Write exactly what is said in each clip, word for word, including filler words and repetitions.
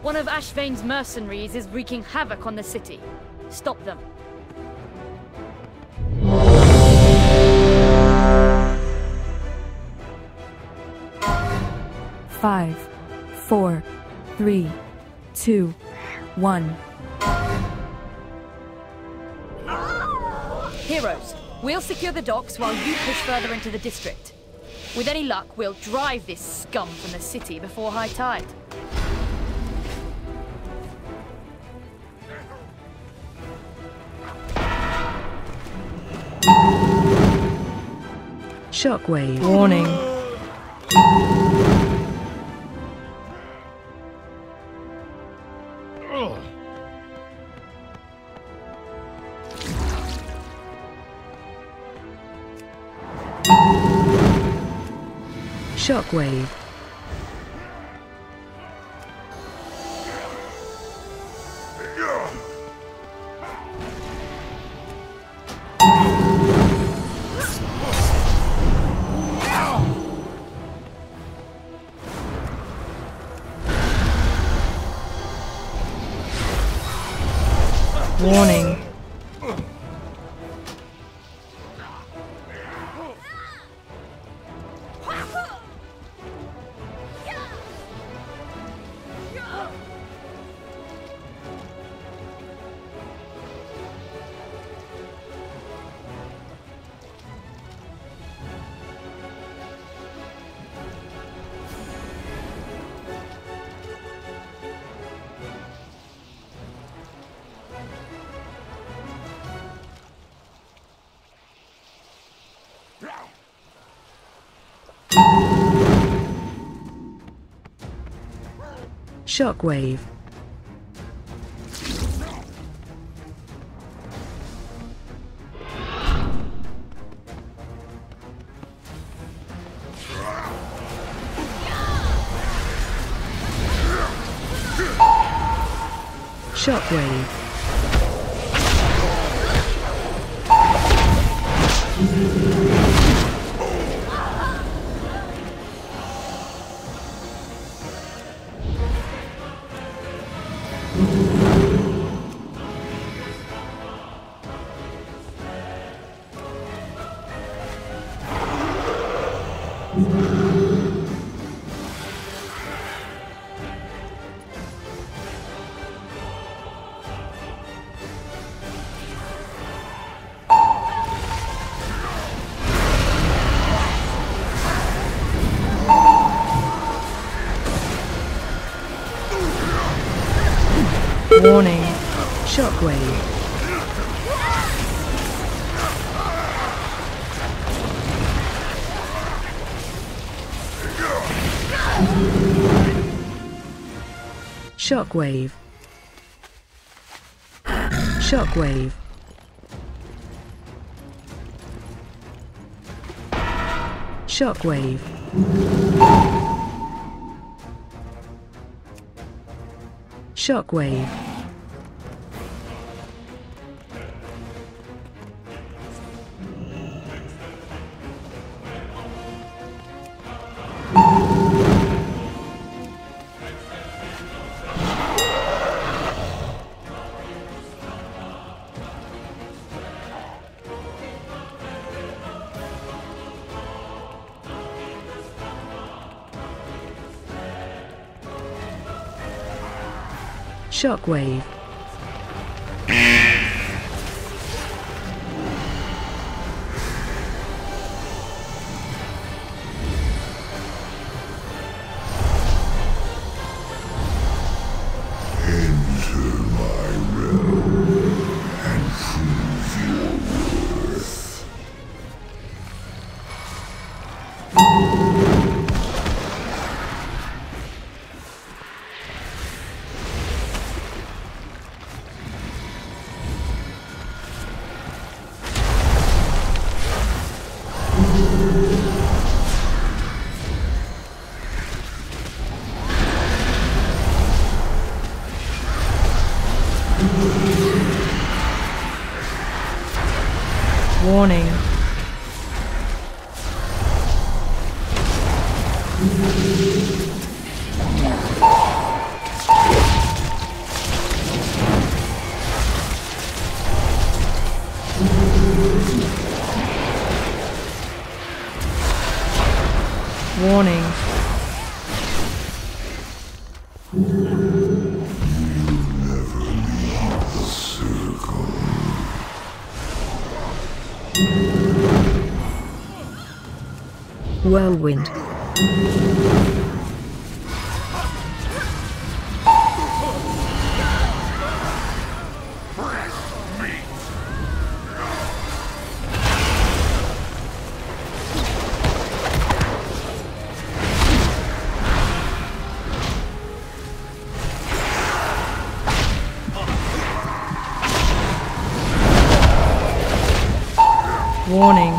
One of Ashvane's mercenaries is wreaking havoc on the city. Stop them. Five, four, three, two, one. Heroes, we'll secure the docks while you push further into the district. With any luck, we'll drive this scum from the city before high tide. Shockwave. Warning. Shockwave. Warning. Shockwave. Shockwave. Warning. Shockwave. Shockwave. Shockwave. Shockwave. Shockwave. Shockwave. Warning. Warning. Whirlwind. Warning.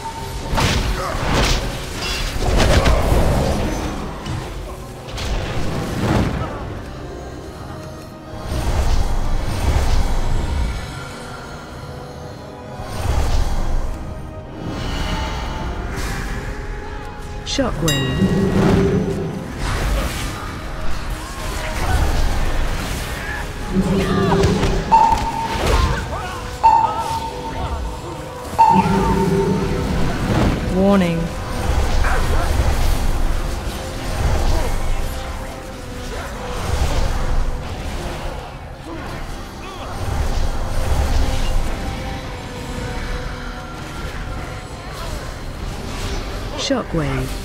Shockwave. Warning. Shockwave.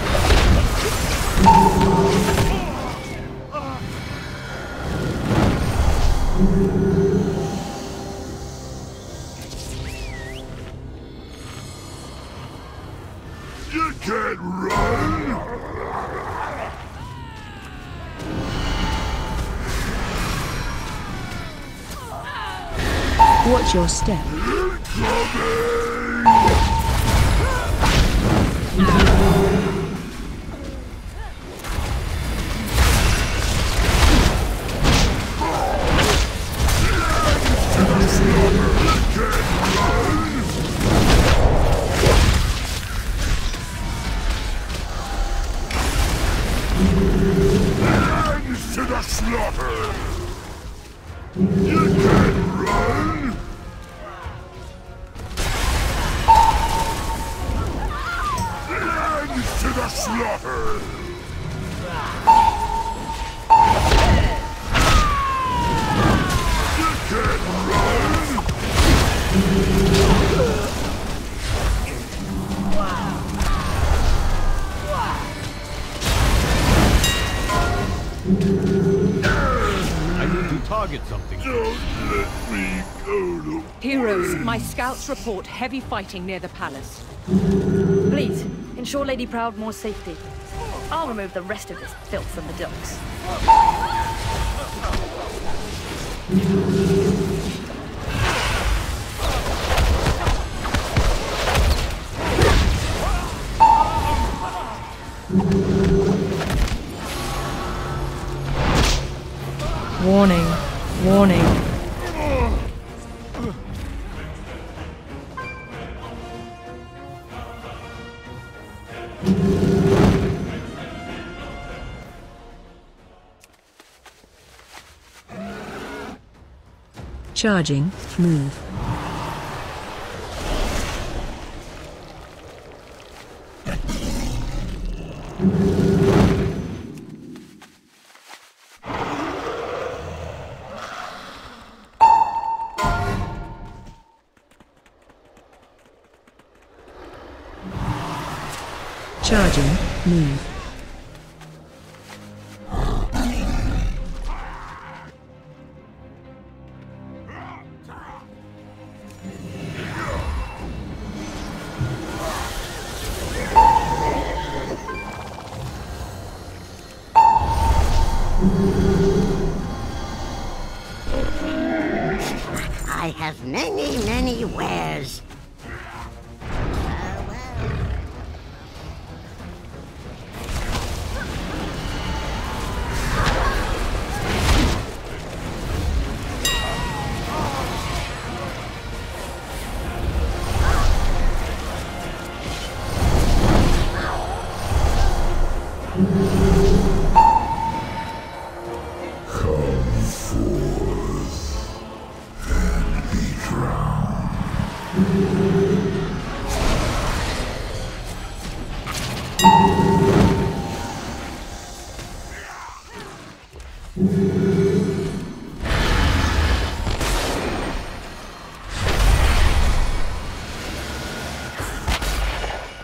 You can't run! Watch your step. Hands to the slaughter! You can't run! Hands to the slaughter! You can't run! I need to target something. Don't let me go to... Heroes, my scouts report heavy fighting near the palace. Please, ensure Lady Proudmoore's safety. I'll remove the rest of this filth from the docks. Warning. Warning. Charging. Move. Charging. Move. I have many, many wares. Come forth and be drowned.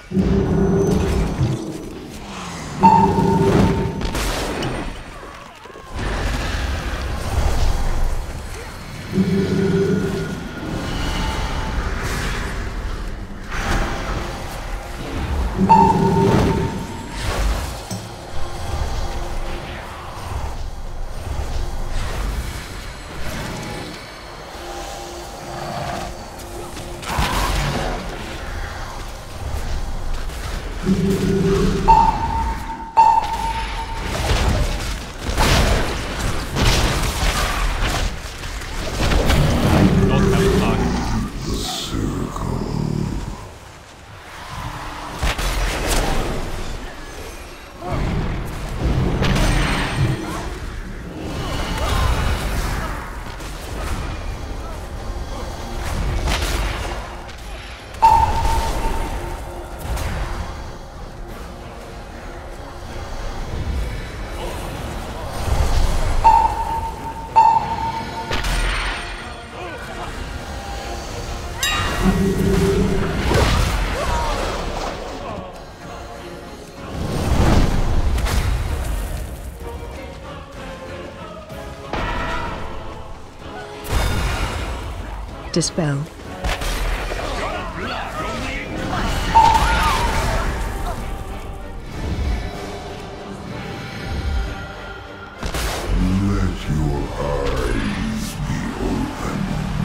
Not having target. Dispel. Let your eyes be open.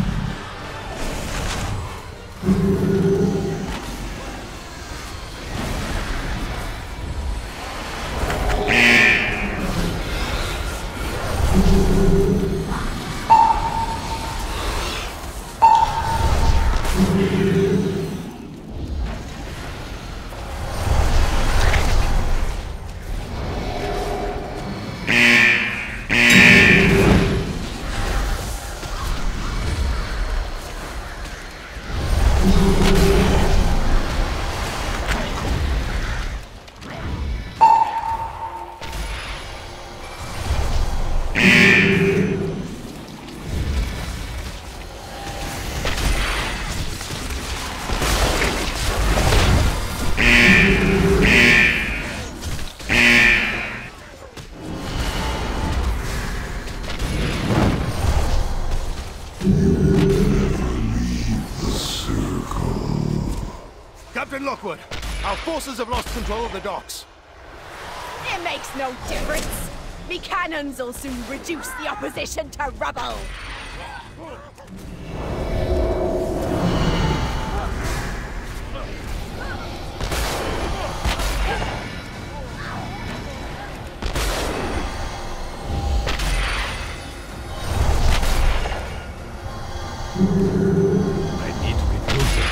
Captain Lockwood, our forces have lost control of the docks. It makes no difference. Me cannons will soon reduce the opposition to rubble. I need to be closer.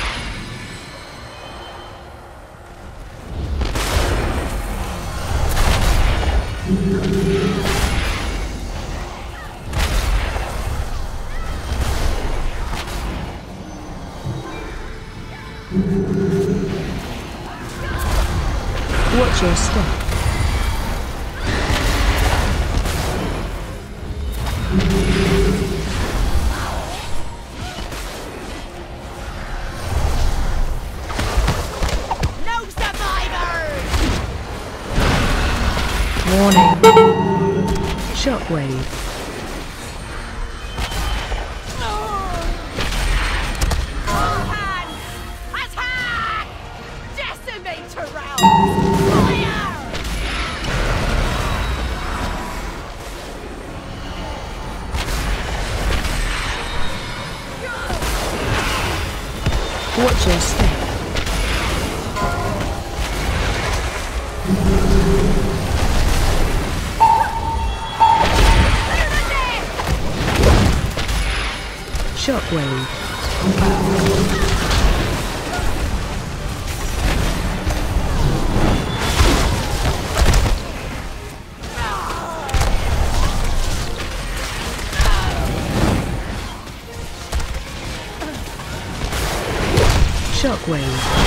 Watch your step. No survivors! Warning. Shockwave. All hands! Attack! Decimator rounds! Fire! Watch your step. Shockwave. Shockwave.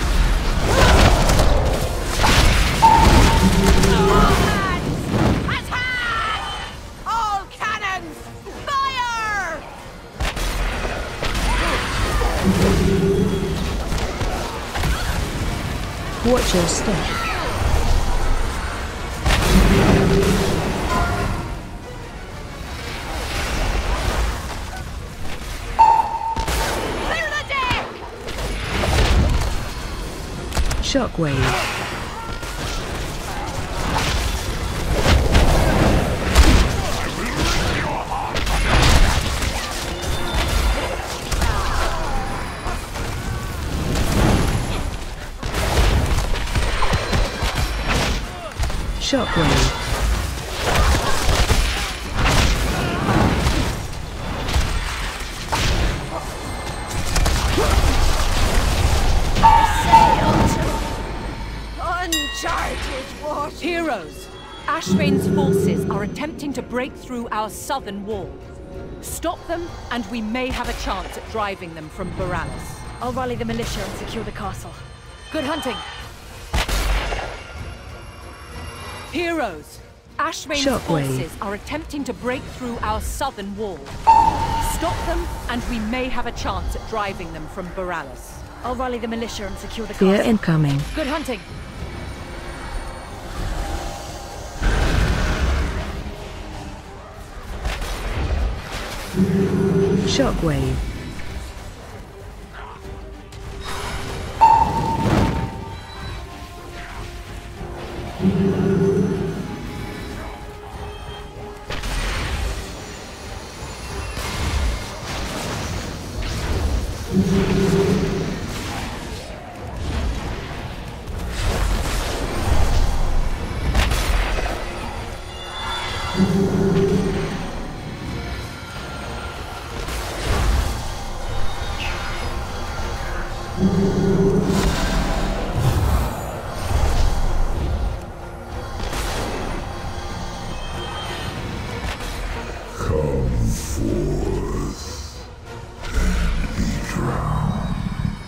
All hands! Attack! Watch your step. Clear the deck! Shockwave. Shockwave. Uncharted water. Heroes! Ashvane's forces are attempting to break through our southern wall. Stop them, and we may have a chance at driving them from Boralus. I'll rally the militia and secure the castle. Good hunting! Heroes! Ashvane's Shockwave. forces are attempting to break through our southern wall. Stop them, and we may have a chance at driving them from Boralus. I'll rally the militia and secure the Fear castle. incoming. Good hunting! Shockwave. Come forth and be drowned.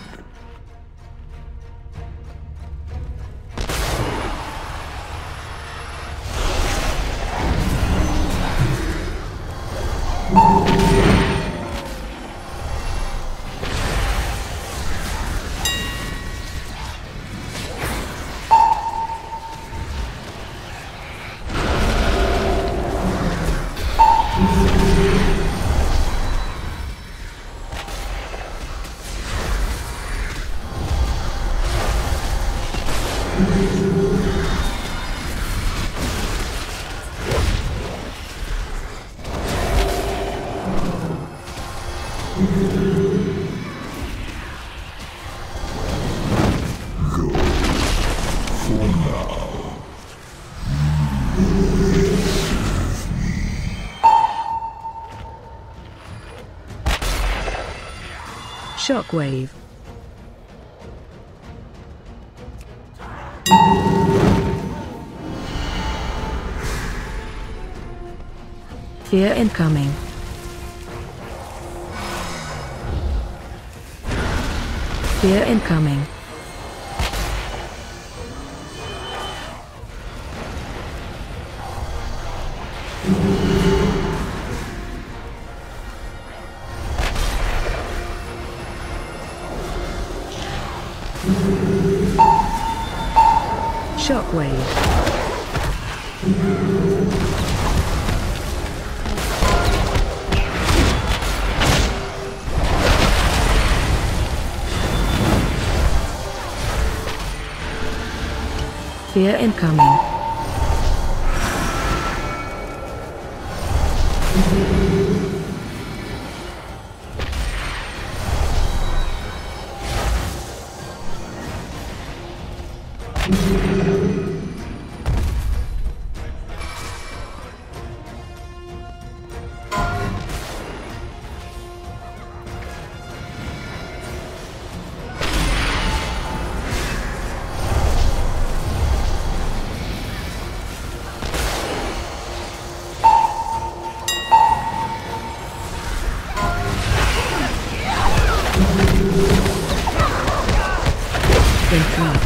Shockwave. Fear incoming. Fear incoming. Shockwave. Fear incoming. Interrupt.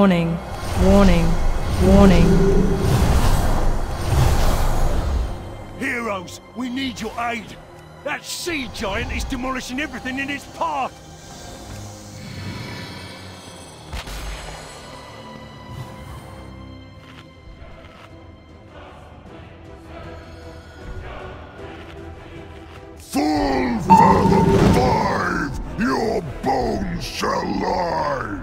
Warning. Warning. Warning. Heroes, we need your aid. That sea giant is demolishing everything in its path. Full fathom five, your bones shall lie!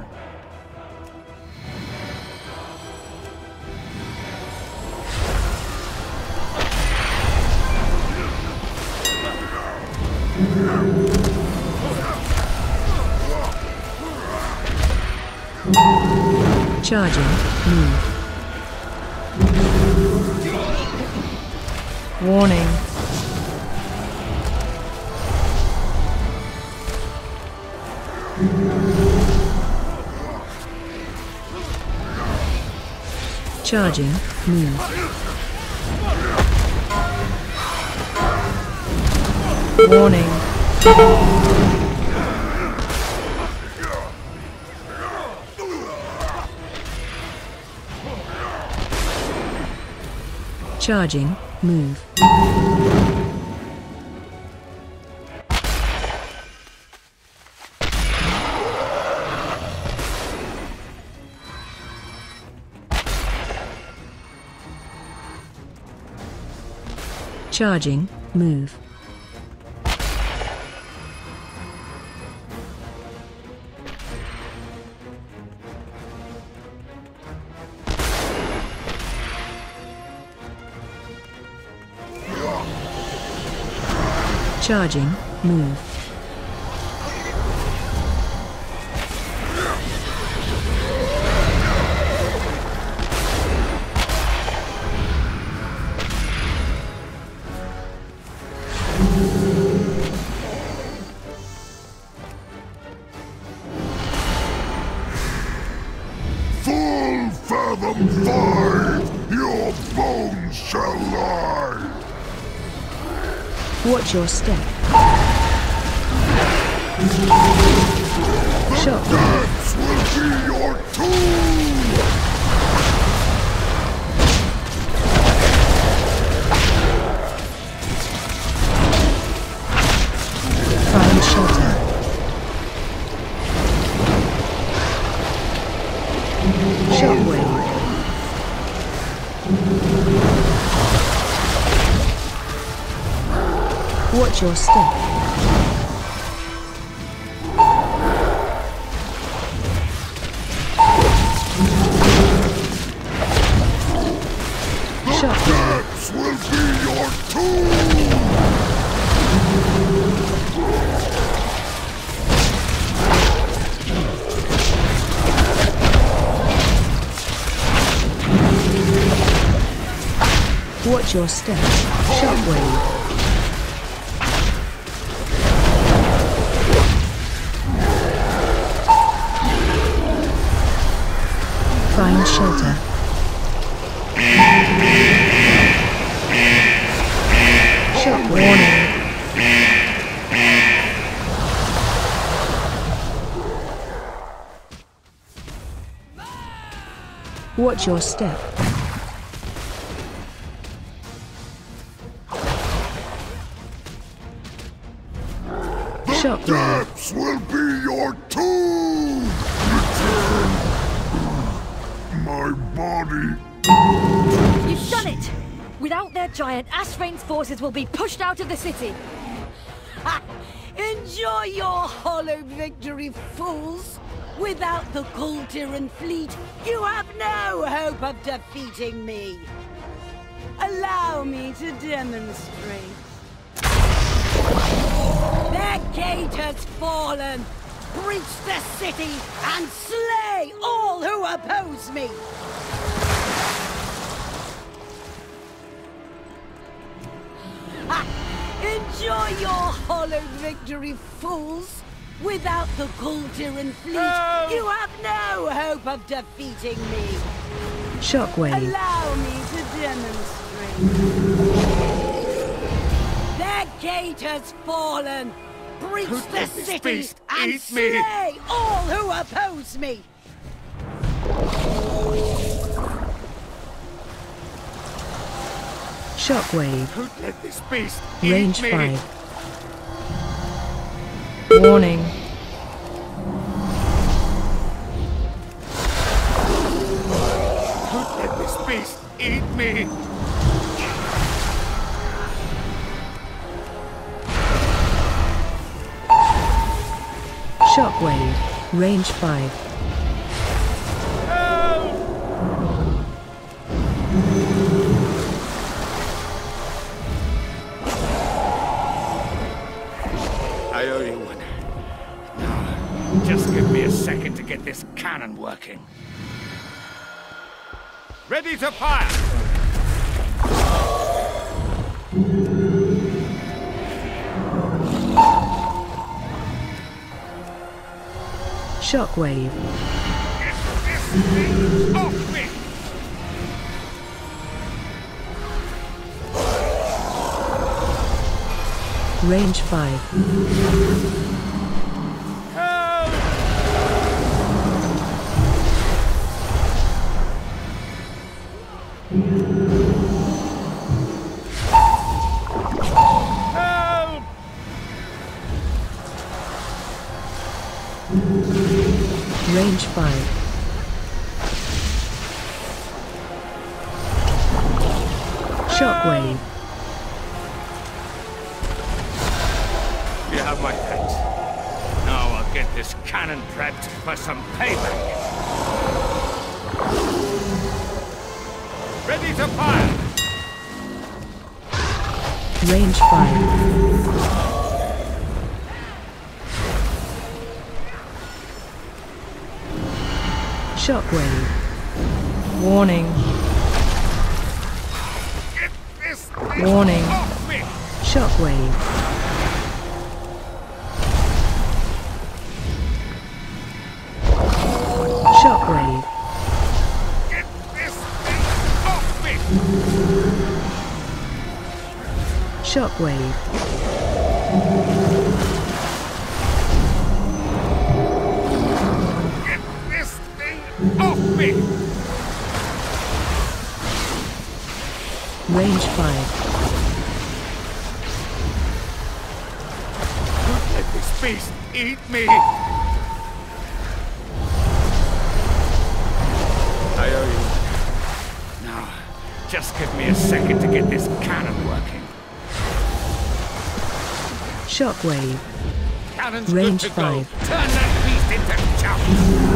Charging. Move. Warning. Charging. Move. Warning. Charging. Move. Charging. Move. Charging. Move. Full fathom five, your bones shall lie! Watch your step. Shockwave. This will be your tomb! Find shelter. Shockwave. Watch your step. Shockwave. This will be your tomb! Watch your step. Shockwave. Find shelter. Shockwave. Watch your step. Shockwave. Depths will be your tomb! Return my body. You've done it! Without their giant, Ashvane's forces will be pushed out of the city. Ha! Enjoy your hollow victory, fools! Without the Kultiran fleet, you have no hope of defeating me. Allow me to demonstrate. Their gate has fallen! Breach the city and slay all who oppose me! Ha! Enjoy your hollow victory, fools! Without the Kultiran fleet, No! you have no hope of defeating me. Shockwave. Allow me to demonstrate. Their gate has fallen! Breach Who the let this city beast and eat me? slay all who oppose me! Shockwave. Don't let this beast Range eat me. five. Warning. Don't let this beast eat me. Shockwave. Range five. I owe you one. Now, just give me a second to get this cannon working. Ready to fire! Shockwave. Get this thing off me! Range five. Help! Range five. Shockwave. You have my pet. Now I'll get this cannon prepped for some payback. Ready to fire! Range five. Shockwave. Warning. Get this thing Warning. off me! Shockwave. Shockwave. Get this thing off me! Shockwave. Get this thing off me! Range five. Don't let this beast eat me! I owe you. Now, just give me a second to get this cannon working. Shockwave. Cannon's Range good to go. five. Turn that beast into chumps!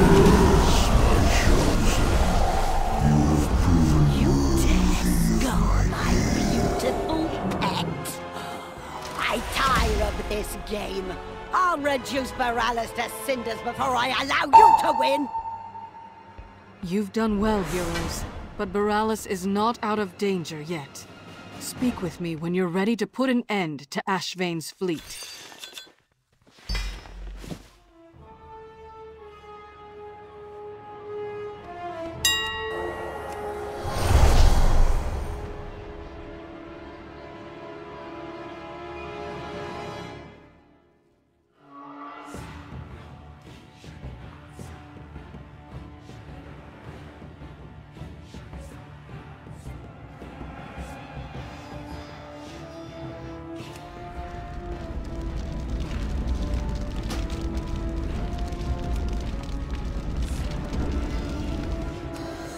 You dare go, my beautiful pet. I tire of this game. I'll reduce Boralis to cinders before I allow you to win. You've done well, heroes, but Boralis is not out of danger yet. Speak with me when you're ready to put an end to Ashvane's fleet.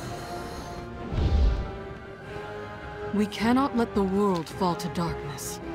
We cannot let the world fall to darkness.